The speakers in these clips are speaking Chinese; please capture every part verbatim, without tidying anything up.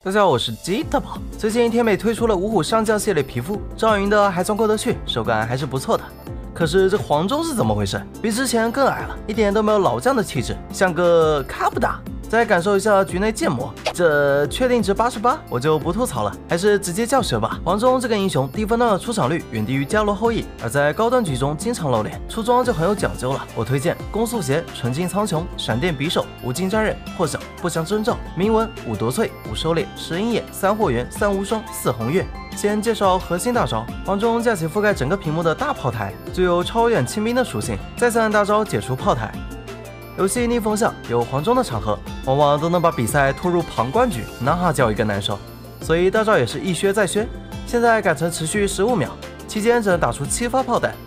大家好，我是吉大宝。最近天美推出了五虎上将系列皮肤，照匀的还算过得去，手感还是不错的。可是这黄忠是怎么回事？比之前更矮了，一点都没有老将的气质，像个卡布达。再感受一下局内建模，这确定值八十八，我就不吐槽了，还是直接叫蛇吧。黄忠这个英雄低分段的出场率远低于伽罗后羿，而在高端局中经常露脸，出装就很有讲究了。我推荐攻速鞋、纯净苍穹、闪电匕首、无尽战刃、破晓、不祥征兆、铭文、五夺萃、五狩猎、十鹰眼、三霍元、三无双、四红月。先介绍核心大招，黄忠架起覆盖整个屏幕的大炮台，具有超远清兵的属性，再三大招解除炮台。游戏逆风向有黄忠的场合，往往都能把比赛拖入旁观局，那叫一个难受。所以大招也是一削再削，现在改成持续十五秒，期间只能打出七发炮弹，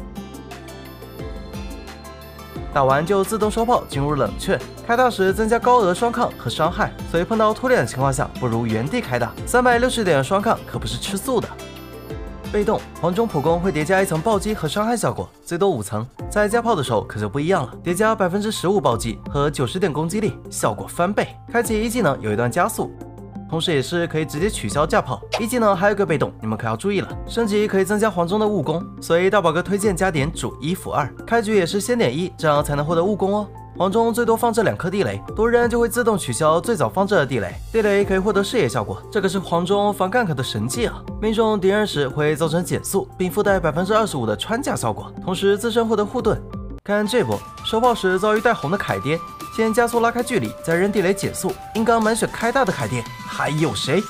打完就自动收炮进入冷却。开大时增加高额双抗和伤害，所以碰到突脸的情况下，不如原地开大。三百六十点的双抗可不是吃素的。被动黄忠普攻会叠加一层暴击和伤害效果，最多五层。在加炮的时候可就不一样了，叠加百分之十五暴击和九十点攻击力，效果翻倍。开启一技能有一段加速，同时也是可以直接取消架炮。一技能还有个被动，你们可要注意了，升级可以增加黄忠的误攻，所以大宝哥推荐加点主一辅二，开局也是先点一，这样才能获得误攻哦。黄忠最多放置两颗地雷，多人就会自动取消最早放置的地雷，地雷可以获得视野效果，这个是黄忠防 gank 的神技啊！命中敌人时会造成减速，并附带百分之二十五的穿甲效果，同时自身获得护盾。看这波收炮时遭遇带红的凯爹，先加速拉开距离，再扔地雷减速，硬刚满血开大的凯爹，还有谁？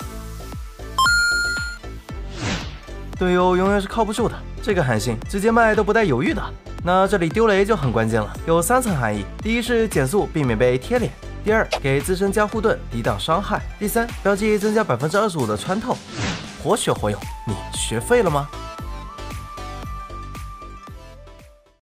队友永远是靠不住的，这个韩信直接卖都不带犹豫的。那这里丢雷就很关键了，有三层含义：第一是减速，避免被贴脸；第二，给自身加护盾，抵挡伤害；第三，标记增加百分之二十五的穿透。活学活用，你学废了吗？